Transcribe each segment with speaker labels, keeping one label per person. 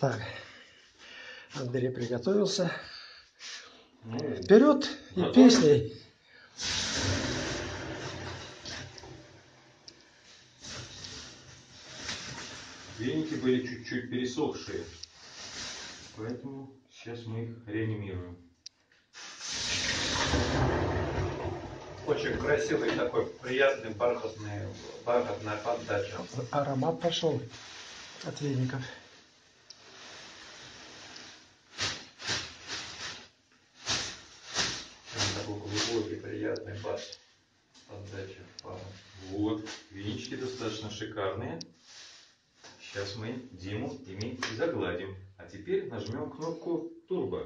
Speaker 1: Так, Андрей приготовился. Вперед и песней.
Speaker 2: Веники были чуть-чуть пересохшие, поэтому сейчас мы их реанимируем. Очень красивый такой, приятный бархатная поддача.
Speaker 1: Аромат пошел от веников.
Speaker 2: Такой глубокий, приятный бас, поддача пара. Вот, венички достаточно шикарные. Сейчас мы Диму ими и загладим. А теперь нажмем кнопку турбо.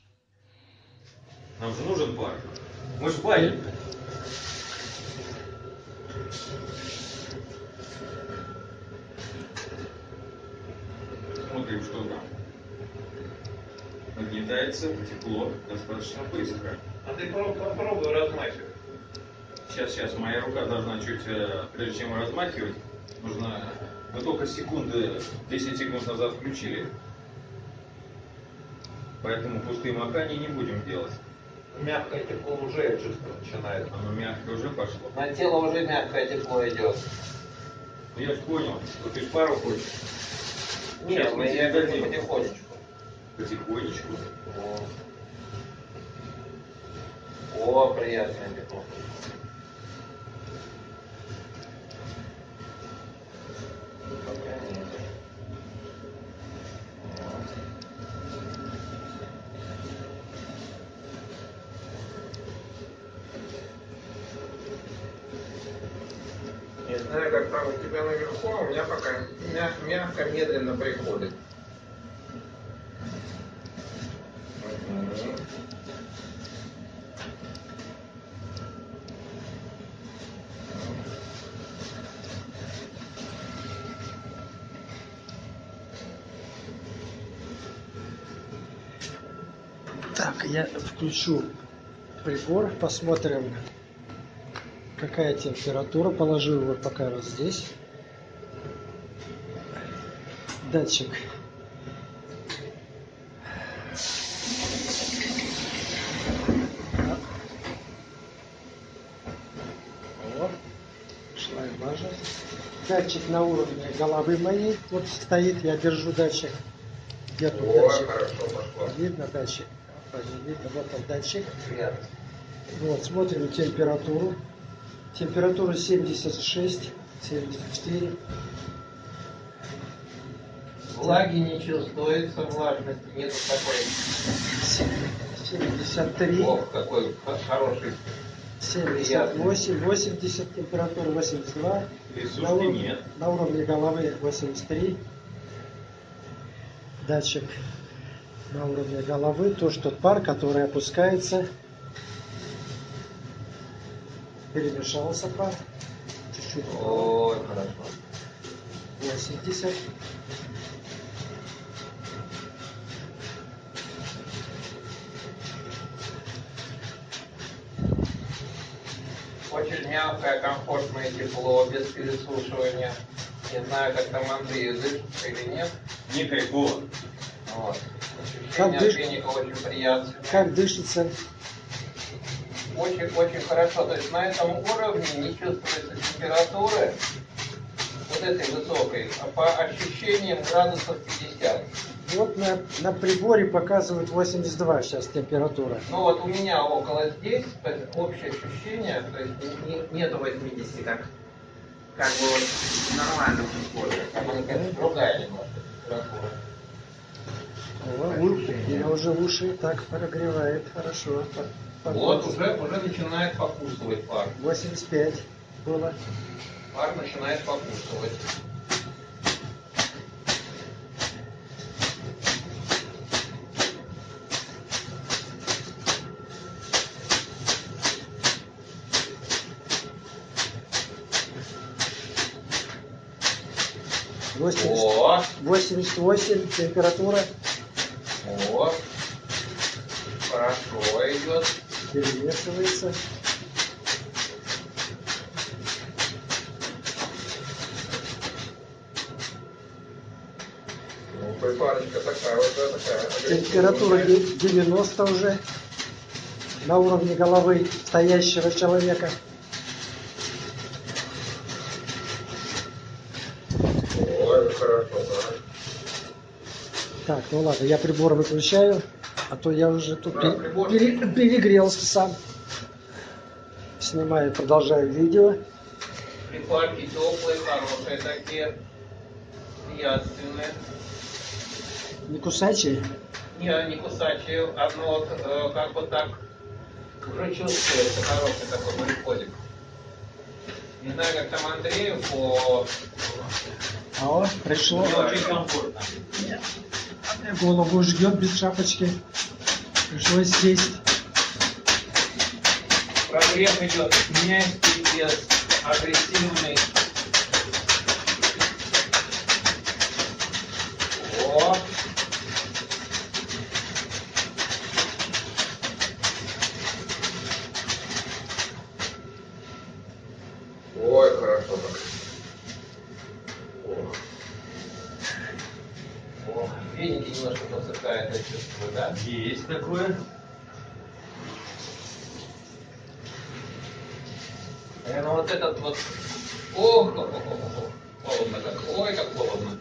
Speaker 2: Нам же нужен пар. Мы ж в бане. Смотрим, что там. Нагнетается тепло достаточно быстро. А ты попробуй размахивать. Сейчас моя рука должна чуть, прежде чем размахивать, нужно... Мы только 10 секунд назад включили. Поэтому пустые махания не будем делать.
Speaker 3: Мягкое тепло уже, я чувствую, начинает.
Speaker 2: Оно мягкое уже пошло.
Speaker 3: На тело уже мягкое тепло идет.
Speaker 2: Ну я ж понял, что ты пару хочешь.
Speaker 3: Нет, я говорю потихонечку.
Speaker 2: Потихонечку.
Speaker 3: О, приятное тепло.
Speaker 4: Не знаю, как там у тебя наверху, а у меня пока мягко, медленно приходит.
Speaker 1: Так, я включу прибор, посмотрим, какая температура. Положу его пока вот здесь. Датчик. О, шла и важно. Датчик на уровне головы моей. Вот стоит, я держу датчик. Где тут
Speaker 4: О,
Speaker 1: датчик?
Speaker 4: хорошо пошло.
Speaker 1: Видно датчик? Видно, вот он датчик.
Speaker 3: Приятно.
Speaker 1: Вот, смотрим температуру. Температура 76, 74.
Speaker 3: Влаги не чувствуется, влажности нет такой.
Speaker 1: 73,
Speaker 3: Ох, какой хороший.
Speaker 1: 78, 80, температура 82.
Speaker 2: Пересушки нет.
Speaker 1: На уровне головы 83. Датчик на уровне головы. То, что пар, который опускается. Перемешался пар. Чуть-чуть.
Speaker 3: Ой, хорошо.
Speaker 1: 80.
Speaker 3: Очень мягкое, комфортное тепло, без пересушивания. Не знаю, как там Андрей дышится или нет.
Speaker 2: Не кайфово.
Speaker 3: Вот.
Speaker 1: Как
Speaker 3: Ощущение от веника очень приятное.
Speaker 1: Как дышится?
Speaker 3: Очень хорошо. То есть на этом уровне не чувствуется температуры вот этой высокой, а по ощущениям градусов 50.
Speaker 1: Вот на приборе показывает 82 сейчас температура.
Speaker 3: Ну вот у меня около здесь, то есть общее ощущение, то есть нету 80, как бы вот в нормальном условиях. Там она, конечно, другая немножко температура.
Speaker 1: Меня уже в уши так прогревает, хорошо.
Speaker 3: Вот уже начинает покусывать пар.
Speaker 1: 85 было.
Speaker 3: Пар начинает покусывать. О!
Speaker 1: 88 температура.
Speaker 3: О! Хорошо идет.
Speaker 1: Перемешивается.
Speaker 4: Ой, парочка такая, вот такая.
Speaker 1: Температура
Speaker 4: агрессивная.
Speaker 1: 90 уже. На уровне головы стоящего человека.
Speaker 4: Ой, хорошо, да.
Speaker 1: Так, ну ладно, я прибор выключаю, а то я уже тут
Speaker 4: Да, прибор.
Speaker 1: перегрелся сам. Снимаю, продолжаю видео.
Speaker 3: Припарки теплые, хорошие такие, приятственные.
Speaker 1: Не кусачие.
Speaker 3: Не кусачие, одно вот, как бы так уже чувствуется, хороший такой приходик. Не знаю, как там Андрею по...
Speaker 1: О, пришло.
Speaker 3: Мне очень комфортно.
Speaker 1: Голову жгет без шапочки. Пришлось сесть.
Speaker 3: Прогрев идет мягкий, без агрессивный. О!
Speaker 4: Ой, хорошо так. О.
Speaker 3: О, веники немножко подсыхает, я чувствую, да?
Speaker 2: Есть такое.
Speaker 3: Наверное, вот этот вот... Ох, холодно как. Ой, как холодно.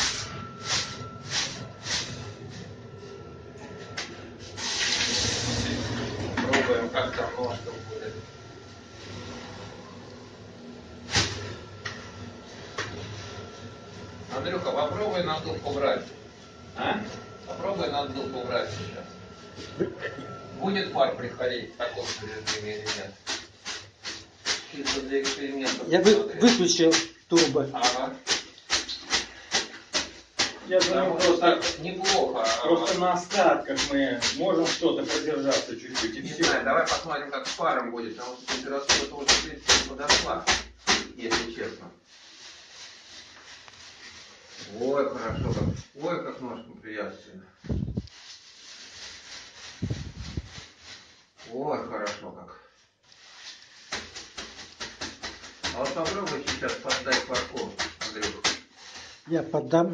Speaker 3: Пробуем, как там ножка будет. Андрюха, попробуй наддувку брать.
Speaker 2: А?
Speaker 3: Попробуй наддувку брать сейчас. Будет пар приходить в таком режиме или нет? Чисто для эксперимента.
Speaker 1: Я
Speaker 3: посмотреть.
Speaker 1: выключил турбо.
Speaker 3: Ага.
Speaker 2: Я
Speaker 3: Потому
Speaker 2: думаю,
Speaker 3: что
Speaker 2: просто,
Speaker 3: так неплохо.
Speaker 2: просто на остатках мы можем что-то продержаться чуть-чуть и
Speaker 3: Не
Speaker 2: все.
Speaker 3: знаю, давай посмотрим, как с паром будет, потому что температура тоже в принципе подошла, если честно. Ой, хорошо как. Ой, как ножка приятственно. Ой, хорошо как. А вот попробуй сейчас поддать парку, Андрюх.
Speaker 1: Я поддам,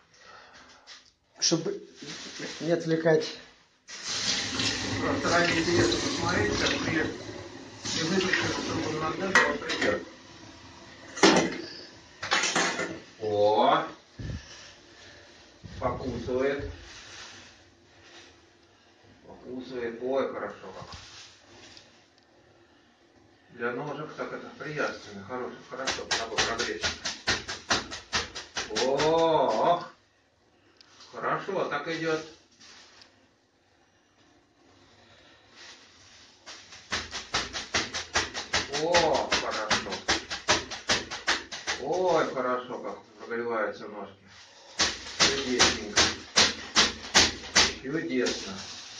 Speaker 1: чтобы не отвлекать.
Speaker 3: Просто ради интереса посмотреть, как при выключенном трубом нагнете он придет. О! Покусывает. Покусывает. Ой, хорошо как. Для ножек так это приятственно, хорошо, надо прогреть. О, хорошо, так идет. О, хорошо. Ой, хорошо, как прогреваются ножки. Чудесненько. Чудесно.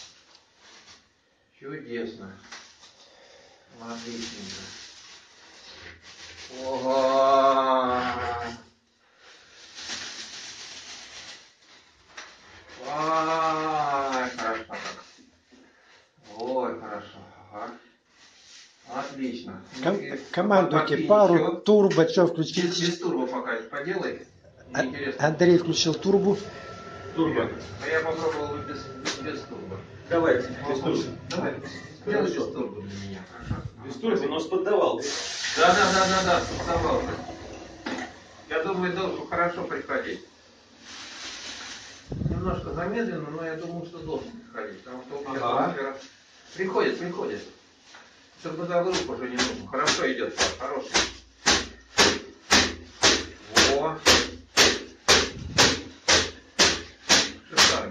Speaker 3: Чудесно. Отличненько. Ого! Ай, хорошо как. Ой, хорошо. Ага. Отлично. Ну и
Speaker 1: Командуйте
Speaker 3: попей
Speaker 1: пару,
Speaker 3: еще.
Speaker 1: турбо, что включить?
Speaker 3: Без турбо пока поделай. Мне интересно.
Speaker 1: Андрей включил турбу.
Speaker 2: Турбо.
Speaker 3: А я попробовал бы без турбо.
Speaker 2: Давайте, без турбо.
Speaker 3: Давай, сделай без турбо для меня.
Speaker 2: Без турбо, но поддавал.
Speaker 3: Да, давал. Я думаю, должен хорошо приходить. Немножко замедленно, но я думаю, что должен приходить. Потому что у меня атмосфера приходит. Турбозагрузка уже не нужно. Хорошо идет, хороший. Во. Шикарно.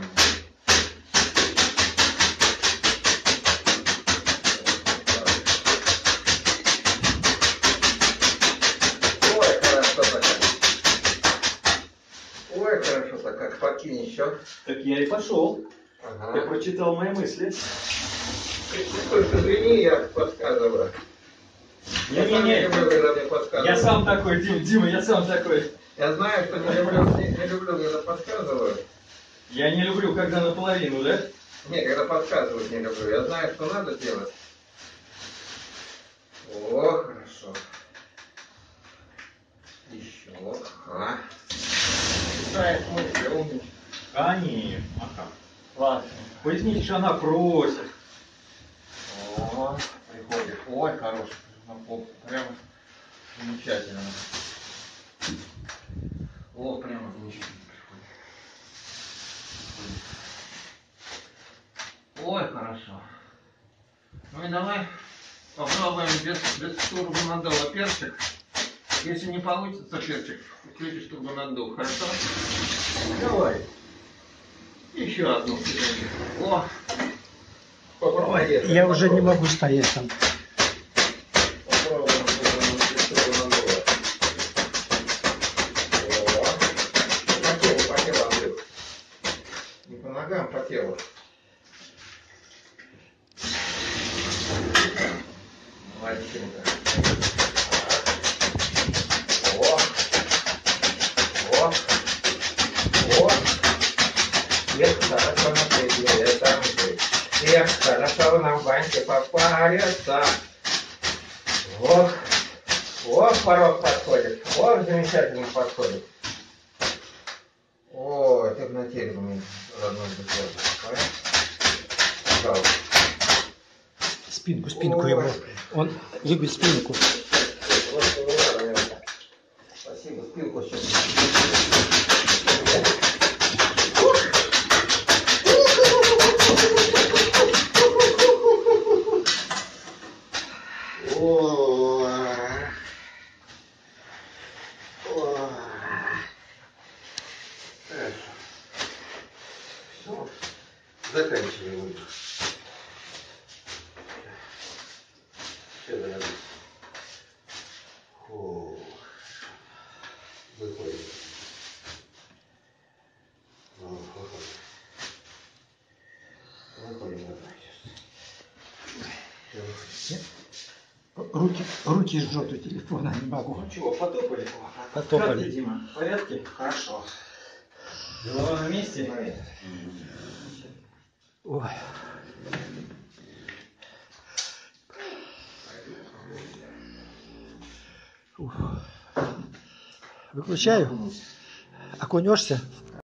Speaker 3: Ой, хорошо так, как покинь еще.
Speaker 2: Так я и пошел. Я
Speaker 3: Ага.
Speaker 2: прочитал мои мысли.
Speaker 4: Только извини, я подсказываю. Я сам не люблю, когда мне подсказывают.
Speaker 2: Я сам такой, Дима, я сам такой.
Speaker 4: Я знаю, что не люблю, когда подсказывают.
Speaker 2: Я не люблю, когда наполовину, да?
Speaker 4: Не, когда подсказывают не люблю. Я знаю, что надо делать. О, хорошо. Еще. Ага. Читает мысли, умничка.
Speaker 2: Конечно. Ага.
Speaker 3: Ладно.
Speaker 2: Поясните, что она просит.
Speaker 3: О, приходит. Ой, хороший. Прям замечательно. О, прямо замечательно приходит. Ой, хорошо. Ну и давай попробуем без турбонаддува перчик. Если не получится перчик, включишь турбонаддув. Хорошо? Давай. Еще одну. О! Попробуй.
Speaker 1: Я уже не могу стоять там.
Speaker 4: Попробуем без турбонаддува. По телу, Андрюх. Не по ногам, по телу. Молодчинка. О! О! О! Эх, хорошо напрягли, это эх, хорошо нам в баньке попариться. Ох, ох, порог подходит, ох, замечательно подходит. О, ты на теле мне родной бутылку. Пожалуйста.
Speaker 1: Спинку
Speaker 4: Ой.
Speaker 1: его. Он любит спинку.
Speaker 4: Спасибо, спинку сейчас. Все, заканчиваем. Все, дорогие. Выходим. Выходим.
Speaker 1: Руки жжет у телефона, не могу.
Speaker 3: Ну чего, потопали?
Speaker 1: Потопали.
Speaker 3: Как ты, Дима? В порядке? Хорошо. Голова на месте?
Speaker 1: Ой. Ух. Выключаю. Окунешься?